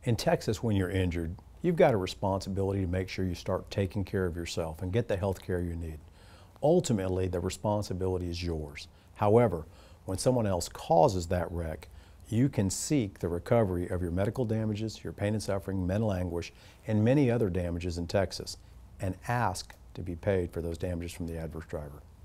In Texas, when you're injured, you've got a responsibility to make sure you start taking care of yourself and get the health care you need. Ultimately, the responsibility is yours. However, when someone else causes that wreck, you can seek the recovery of your medical damages, your pain and suffering, mental anguish, and many other damages in Texas, and ask to be paid for those damages from the adverse driver.